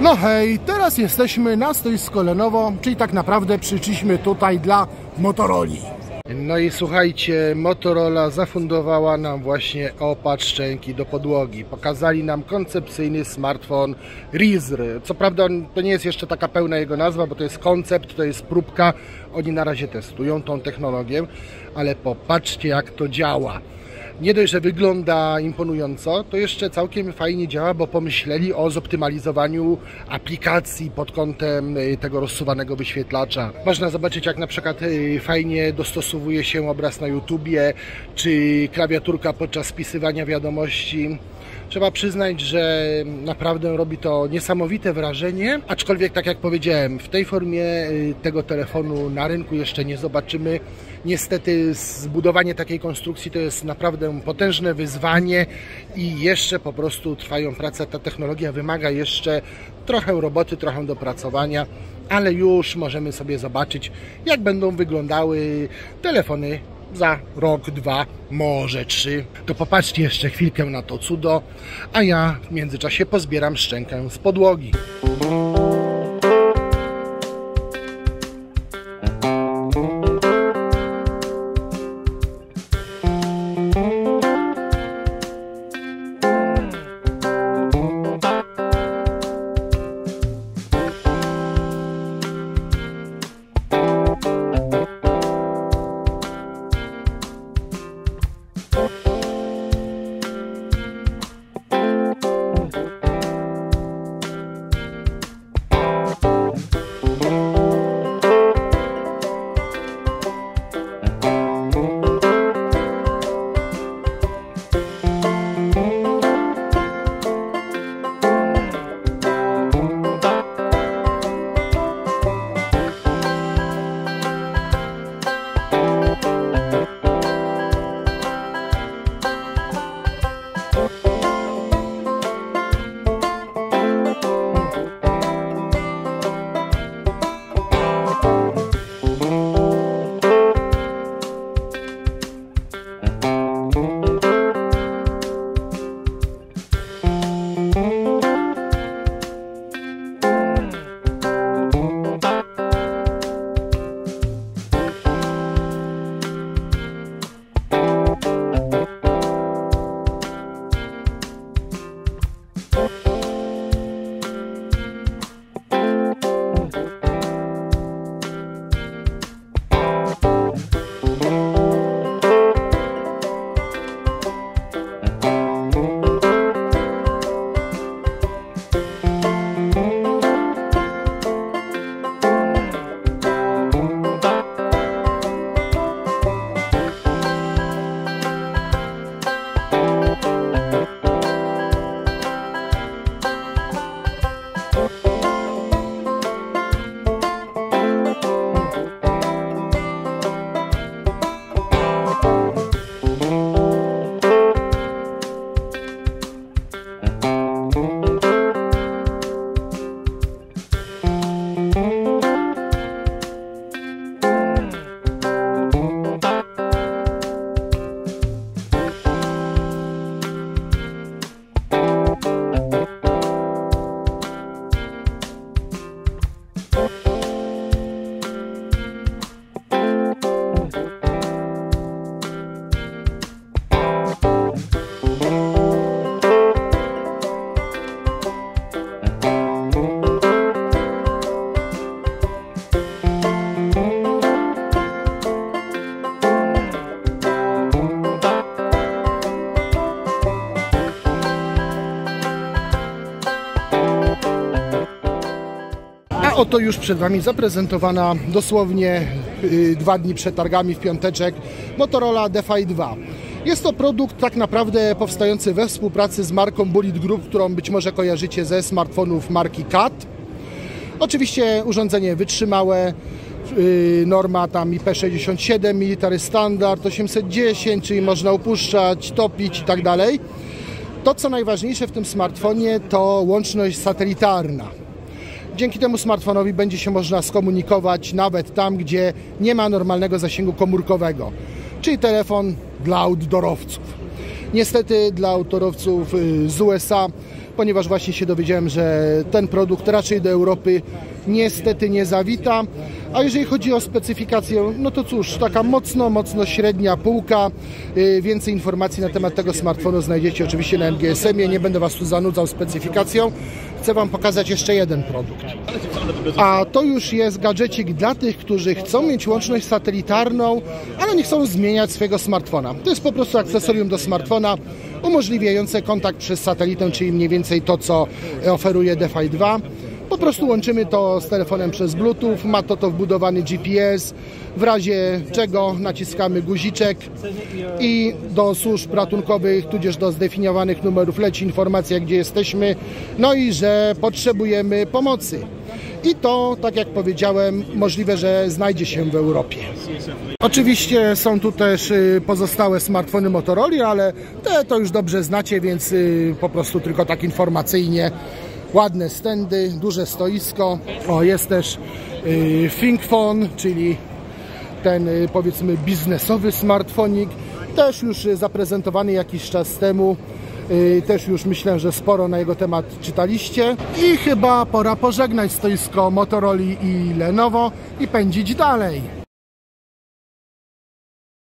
No hej, teraz jesteśmy na stoisku Lenovo, czyli tak naprawdę przyszliśmy tutaj dla Motorola. No i słuchajcie, Motorola zafundowała nam właśnie opad szczęki do podłogi. Pokazali nam koncepcyjny smartfon Razr. Co prawda to nie jest jeszcze taka pełna jego nazwa, bo to jest koncept, to jest próbka. Oni na razie testują tą technologię, ale popatrzcie jak to działa. Nie dość, że wygląda imponująco, to jeszcze całkiem fajnie działa, bo pomyśleli o zoptymalizowaniu aplikacji pod kątem tego rozsuwanego wyświetlacza. Można zobaczyć, jak na przykład fajnie dostosowuje się obraz na YouTubie, czy klawiaturka podczas wpisywania wiadomości. Trzeba przyznać, że naprawdę robi to niesamowite wrażenie, aczkolwiek tak jak powiedziałem, w tej formie tego telefonu na rynku jeszcze nie zobaczymy. Niestety zbudowanie takiej konstrukcji to jest naprawdę potężne wyzwanie i jeszcze po prostu trwają prace. Ta technologia wymaga jeszcze trochę roboty, trochę dopracowania, ale już możemy sobie zobaczyć, jak będą wyglądały telefony za rok, 2, może 3. To popatrzcie jeszcze chwilkę na to cudo, a ja w międzyczasie pozbieram szczękę z podłogi. Oto już przed Wami zaprezentowana dosłownie 2 dni przed targami w piąteczek Motorola DeFi 2. Jest to produkt tak naprawdę powstający we współpracy z marką Bullet Group, którą być może kojarzycie ze smartfonów marki CAT. Oczywiście urządzenie wytrzymałe, norma tam IP67, military standard 810, czyli można upuszczać, topić i tak dalej. To co najważniejsze w tym smartfonie to łączność satelitarna. Dzięki temu smartfonowi będzie się można skomunikować nawet tam, gdzie nie ma normalnego zasięgu komórkowego, czyli telefon dla outdoorowców. Niestety dla autorowców z USA, ponieważ właśnie się dowiedziałem, że ten produkt raczej do Europy niestety nie zawita. A jeżeli chodzi o specyfikację, no to cóż, taka mocno średnia półka. Więcej informacji na temat tego smartfonu znajdziecie oczywiście na MGSM-ie. Nie będę Was tu zanudzał specyfikacją. Chcę Wam pokazać jeszcze jeden produkt. A to już jest gadżecik dla tych, którzy chcą mieć łączność satelitarną, ale nie chcą zmieniać swojego smartfona. To jest po prostu akcesorium do smartfona umożliwiające kontakt przez satelitę, czyli mniej więcej to, co oferuje DeFi 2. Po prostu łączymy to z telefonem przez Bluetooth, ma to wbudowany GPS, w razie czego naciskamy guziczek i do służb ratunkowych, tudzież do zdefiniowanych numerów leci informacja, gdzie jesteśmy, no i że potrzebujemy pomocy. I to, tak jak powiedziałem, możliwe, że znajdzie się w Europie. Oczywiście są tu też pozostałe smartfony Motorola, ale te to już dobrze znacie, więc po prostu tylko tak informacyjnie. Ładne stędy, duże stoisko. O, jest też ThinkPhone, czyli ten powiedzmy biznesowy smartfonik. Też już zaprezentowany jakiś czas temu. Też już myślę, że sporo na jego temat czytaliście. I chyba pora pożegnać stoisko Motorola i Lenovo i pędzić dalej.